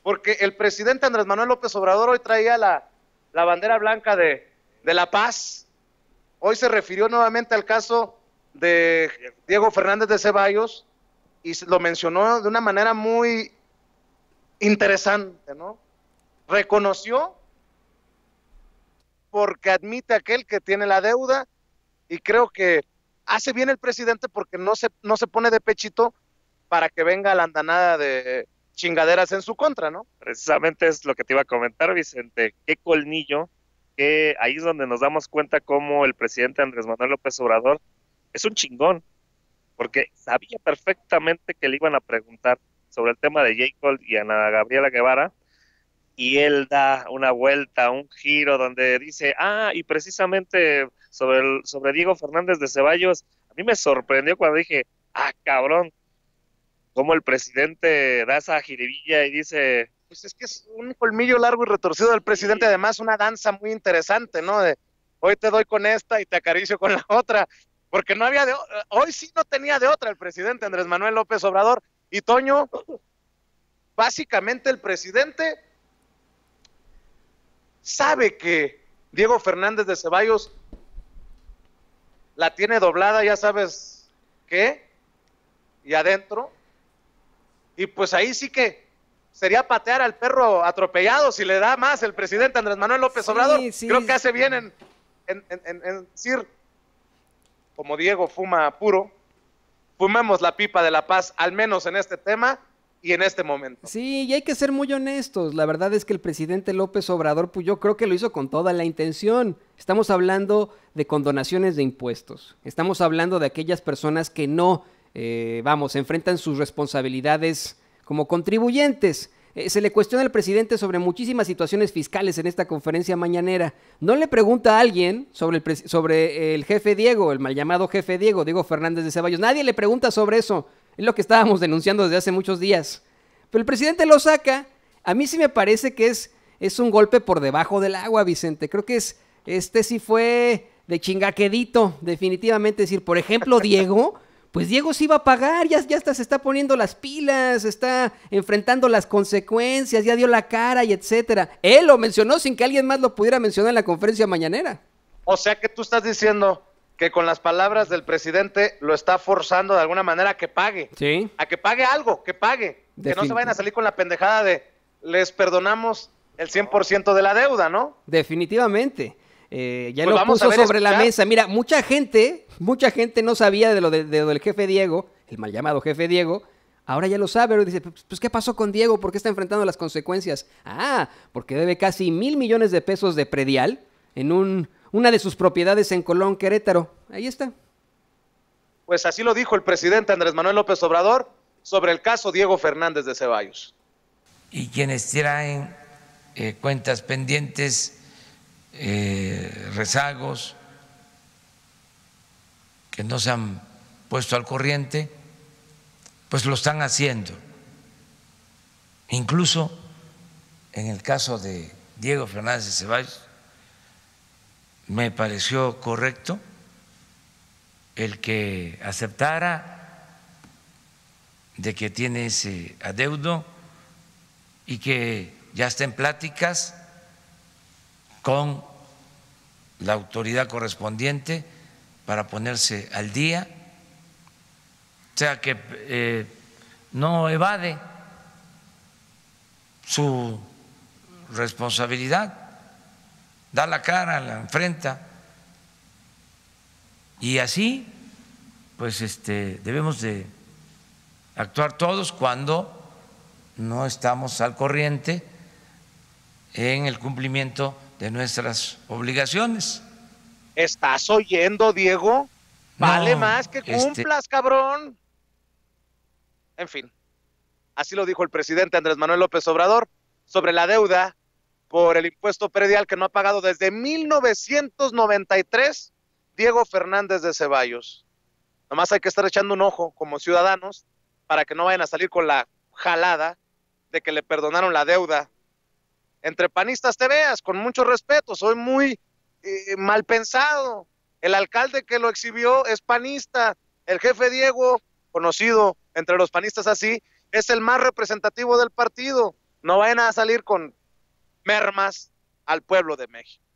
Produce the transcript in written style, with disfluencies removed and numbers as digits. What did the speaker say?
porque el presidente Andrés Manuel López Obrador hoy traía la bandera blanca de la paz. Hoy se refirió nuevamente al caso de Diego Fernández de Ceballos y lo mencionó de una manera muy interesante, ¿no? Reconoció porque admite aquel que tiene la deuda y creo que hace bien el presidente porque no se pone de pechito para que venga la andanada de chingaderas en su contra, ¿no? Precisamente es lo que te iba a comentar, Vicente. Qué colmillo, que ahí es donde nos damos cuenta cómo el presidente Andrés Manuel López Obrador es un chingón, porque sabía perfectamente que le iban a preguntar sobre el tema de J. Cole y Ana Gabriela Guevara, y él da una vuelta, un giro donde dice, y precisamente sobre Diego Fernández de Ceballos, a mí me sorprendió cuando dije, cabrón, cómo el presidente da esa jiribilla y dice, pues es que es un colmillo largo y retorcido del presidente, además una danza muy interesante, ¿no? De hoy te doy con esta y te acaricio con la otra, porque no había hoy sí no tenía de otra el presidente Andrés Manuel López Obrador. Y Toño, básicamente el presidente sabe que Diego Fernández de Ceballos la tiene doblada, ya sabes qué, y adentro, y pues ahí sí que sería patear al perro atropellado si le da más el presidente Andrés Manuel López Obrador. Sí. Creo que hace bien en decir, como Diego fuma puro, fumemos la pipa de la paz, al menos en este tema y en este momento. Sí, y hay que ser muy honestos. La verdad es que el presidente López Obrador, pues yo creo que lo hizo con toda la intención. Estamos hablando de condonaciones de impuestos. Estamos hablando de aquellas personas que no, enfrentan sus responsabilidades como contribuyentes. Se le cuestiona al presidente sobre muchísimas situaciones fiscales en esta conferencia mañanera. No le pregunta a alguien sobre el jefe Diego, el mal llamado jefe Diego Fernández de Ceballos. Nadie le pregunta sobre eso. Es lo que estábamos denunciando desde hace muchos días. Pero el presidente lo saca. A mí sí me parece que es un golpe por debajo del agua, Vicente. Creo que sí fue de chingaquedito, definitivamente. Es decir, por ejemplo, Diego, pues Diego sí va a pagar, ya hasta se está poniendo las pilas, está enfrentando las consecuencias, ya dio la cara y etcétera. Él lo mencionó sin que alguien más lo pudiera mencionar en la conferencia mañanera. O sea que tú estás diciendo que con las palabras del presidente lo está forzando de alguna manera a que pague. Sí. A que pague algo, que pague. Que no se vayan a salir con la pendejada de les perdonamos el 100% de la deuda, ¿no? Definitivamente. Ya pues lo puso sobre la mesa. Mira, mucha gente no sabía de lo del jefe Diego, el mal llamado jefe Diego. Ahora ya lo sabe, dice, pues ¿qué pasó con Diego? ¿Por qué está enfrentando las consecuencias? Porque debe casi 1,000 millones de pesos de predial en una de sus propiedades en Colón, Querétaro. Ahí está. Pues así lo dijo el presidente Andrés Manuel López Obrador sobre el caso Diego Fernández de Ceballos. Y quienes traen cuentas pendientes, rezagos, que no se han puesto al corriente, pues lo están haciendo. Incluso en el caso de Diego Fernández de Ceballos, me pareció correcto el que aceptara de que tiene ese adeudo y que ya está en pláticas con la autoridad correspondiente para ponerse al día, o sea que no evade su responsabilidad, da la cara, la enfrenta, y así pues debemos de actuar todos cuando no estamos al corriente en el cumplimiento de nuestras obligaciones. ¿Estás oyendo, Diego? Vale más que cumplas, cabrón. En fin, así lo dijo el presidente Andrés Manuel López Obrador sobre la deuda por el impuesto predial que no ha pagado desde 1993 Diego Fernández de Ceballos. Nomás hay que estar echando un ojo como ciudadanos para que no vayan a salir con la jalada de que le perdonaron la deuda. Entre panistas te veas, con mucho respeto, soy muy mal pensado. El alcalde que lo exhibió es panista. El jefe Diego, conocido entre los panistas así, es el más representativo del partido. No vayan a salir con mermas al pueblo de México.